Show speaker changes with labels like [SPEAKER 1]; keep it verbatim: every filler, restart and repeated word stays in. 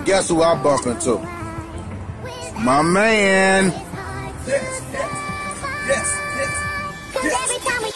[SPEAKER 1] Guess who I bump into? My man.
[SPEAKER 2] Yes, yes, yes, yes, yes.